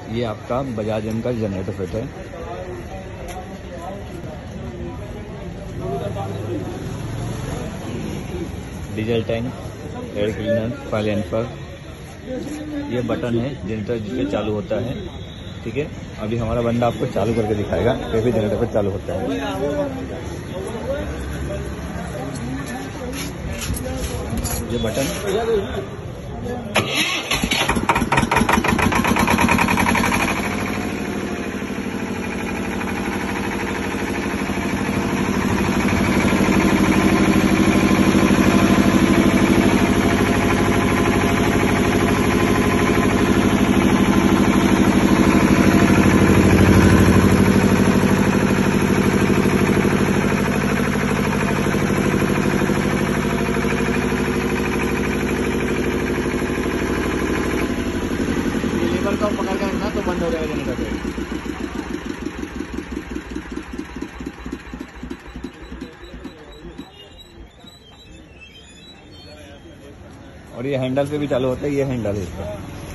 ये आपका बजाज का जनरेटर फिट है। Diesel tank, air cleaner, silencer, ये बटन है जनरेटर जिससे चालू होता है। ठीक है, अभी हमारा बंदा आपको चालू करके दिखाएगा कैसे जनरेटर पर चालू होता है। ये बटन का पकड़ के रखना तो बंद हो जाएगा जनरेटर। और ये हैंडल पे भी चालू होता है, ये हैंडल है इसका।